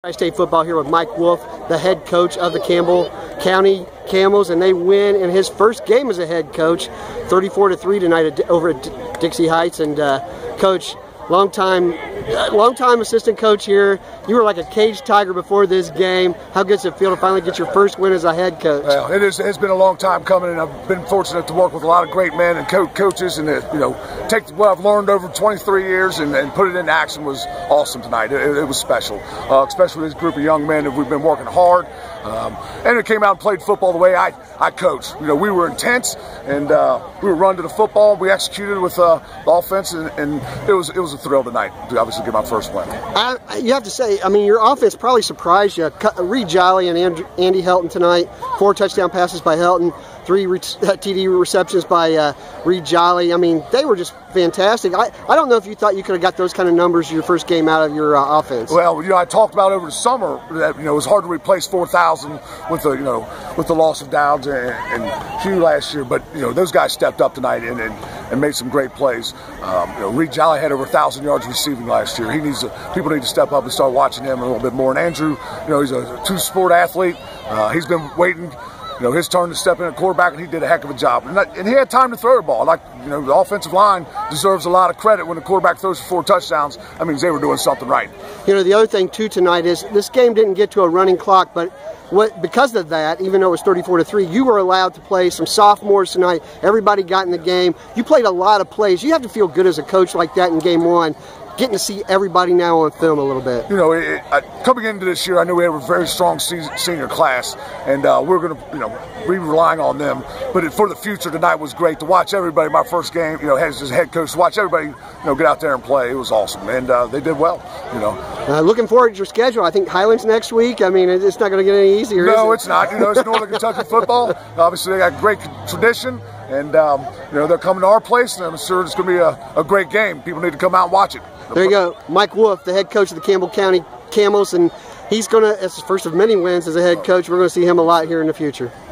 Tri-State Football here with Mike Woolf, the head coach of the Campbell County Camels, and they win in his first game as a head coach, 34-3 tonight over at Dixie Heights. And Coach, long-time assistant coach here. You were like a caged tiger before this game. How good does it feel to finally get your first win as a head coach? Well, it's been a long time coming, and I've been fortunate to work with a lot of great men and coaches, and take what I've learned over 23 years and put it into action was awesome tonight. It was special, especially with this group of young men that we've been working hard. And it came out and played football the way I coach. We were intense, and we were running to the football. We executed with the offense, and it was a thrill tonight to obviously get my first win. You have to say, I mean, your offense probably surprised you. Reed Jolly and Andy Helton tonight, 4 touchdown passes by Helton, 3 TD receptions by Reed Jolly. I mean, they were just fantastic. I don't know if you thought you could have got those kind of numbers your first game out of your offense. Well, I talked about over the summer that it was hard to replace 4,000 with the loss of Dowds and Hugh last year, but those guys stepped up tonight and made some great plays. Reed Jolly had over 1,000 yards receiving last year. People need to step up and start watching him a little bit more. And Andrew, he's a two-sport athlete. He's been waiting his turn to step in at quarterback, and he did a heck of a job. And he had time to throw the ball. The offensive line deserves a lot of credit when the quarterback throws for 4 touchdowns. That means they were doing something right. The other thing, too, tonight is this game didn't get to a running clock, but because of that, even though it was 34-3, you were allowed to play some sophomores tonight. Everybody got in the game. You played a lot of plays. You have to feel good as a coach like that in game 1. Getting to see everybody now on film a little bit. Coming into this year, I knew we had a very strong senior class, and we're going to, be relying on them. But for the future, tonight was great to watch everybody. My first game, as head coach, to watch everybody, get out there and play. It was awesome, and they did well. Looking forward to your schedule. I think Highlands next week. I mean, it's not going to get any easier. No, is it? It's not. It's Northern Kentucky football. Obviously, they got great tradition. And, they're coming to our place, and I'm sure it's going to be a great game. People need to come out and watch it. There you go. Mike Woolf, the head coach of the Campbell County Camels, and he's going to, it's his first of many wins as a head coach. We're going to see him a lot here in the future.